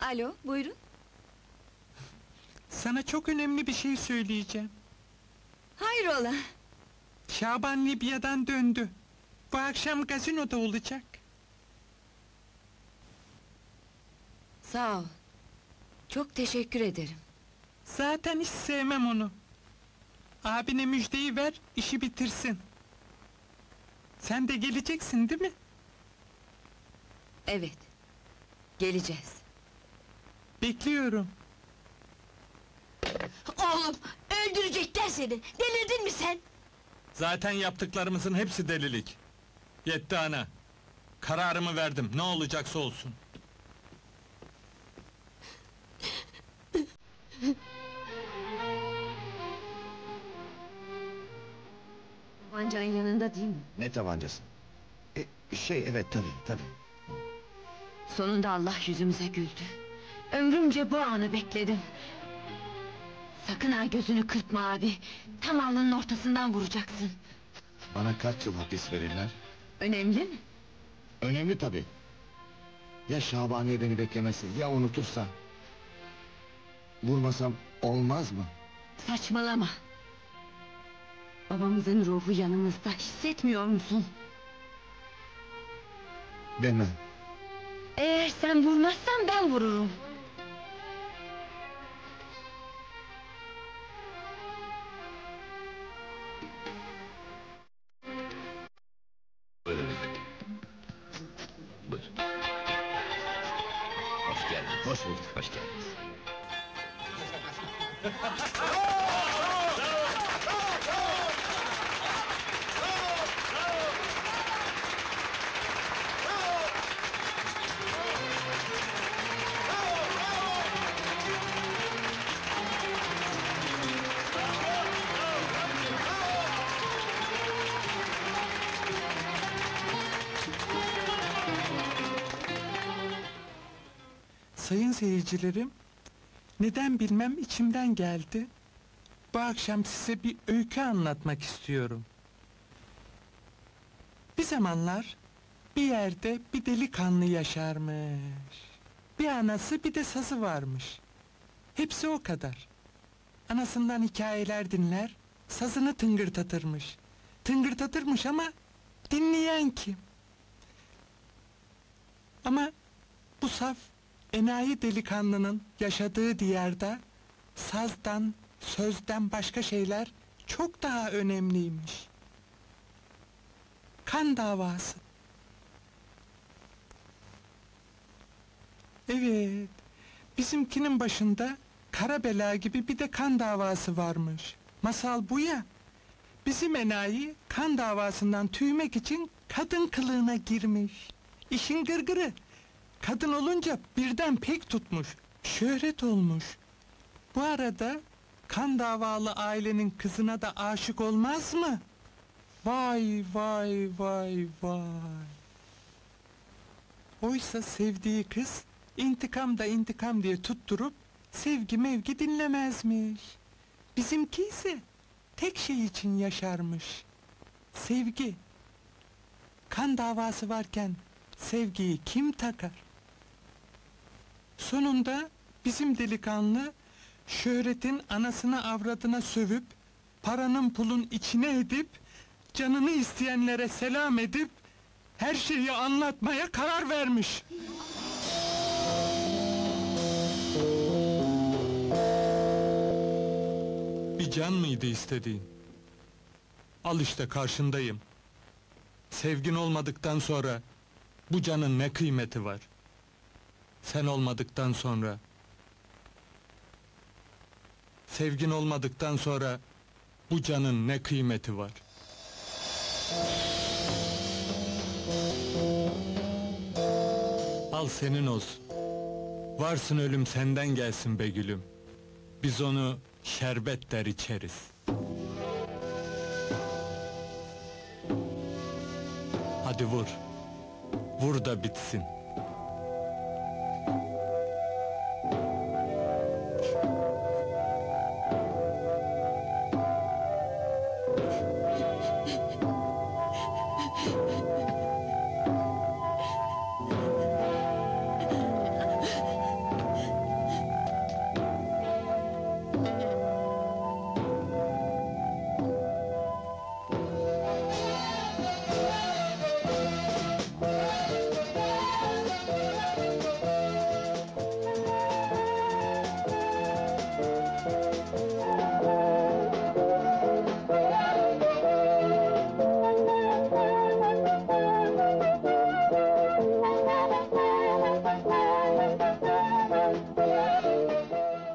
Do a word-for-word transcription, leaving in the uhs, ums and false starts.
Alo, buyurun. Sana çok önemli bir şey söyleyeceğim. Hayrola? Şaban Libya'dan döndü. Bu akşam gazinoda olacak. Sağ ol. Çok teşekkür ederim. Zaten hiç sevmem onu. Abine müjdeyi ver, işi bitirsin. Sen de geleceksin değil mi? Evet. Geleceğiz. Bekliyorum. Oğlum, öldürecekler seni! Delirdin mi sen? Zaten yaptıklarımızın hepsi delilik. Yetti ana. Kararımı verdim, ne olacaksa olsun. Tabancan yanında değil mi? Ne tabancası? E, şey evet tabii tabii. Sonunda Allah yüzümüze güldü. Ömrümce bu anı bekledim. Sakın ha gözünü kırpma abi. Tam alnının ortasından vuracaksın. Bana kaç yıl hapis verirler? Önemli mi? Önemli tabii. Ya Şabaniye beni beklemesi, ya unutursa? Vurmasam olmaz mı? Saçmalama. Babamızın ruhu yanımızda, hissetmiyor musun? Deme. Eğer sen vurmazsan ben vururum. Buyurun. Buyurun. Hoş geldiniz. Hoş bulduk. Hoş geldiniz. Sayın seyircilerim, neden bilmem içimden geldi. Bu akşam size bir öykü anlatmak istiyorum. Bir zamanlar bir yerde bir delikanlı yaşarmış. Bir anası bir de sazı varmış. Hepsi o kadar. Anasından hikayeler dinler, sazını tıngırdatırmış. Tıngırdatırmış ama dinleyen kim? Ama bu saf enayi delikanlının yaşadığı diyarda sazdan, sözden başka şeyler çok daha önemliymiş. Kan davası. Evet, bizimkinin başında kara bela gibi bir de kan davası varmış. Masal bu ya. Bizim enayi kan davasından tüymek için kadın kılığına girmiş. İşin gırgırı. Kadın olunca birden pek tutmuş, şöhret olmuş. Bu arada kan davalı ailenin kızına da aşık olmaz mı? Vay vay vay vay. Oysa sevdiği kız intikam da intikam diye tutturup sevgi mevgi dinlemezmiş. Bizimki ise tek şey için yaşarmış. Sevgi. Kan davası varken sevgiyi kim takar? Sonunda bizim delikanlı şöhretin anasına avradına sövüp paranın pulun içine edip canını isteyenlere selam edip her şeyi anlatmaya karar vermiş. Bir can mıydı istediğin? Al işte karşındayım. Sevgin olmadıktan sonra bu canın ne kıymeti var? Sen olmadıktan sonra, sevgin olmadıktan sonra bu canın ne kıymeti var? Al senin olsun. Varsın ölüm senden gelsin be gülüm. Biz onu şerbet der içeriz. Hadi vur. Vur da bitsin.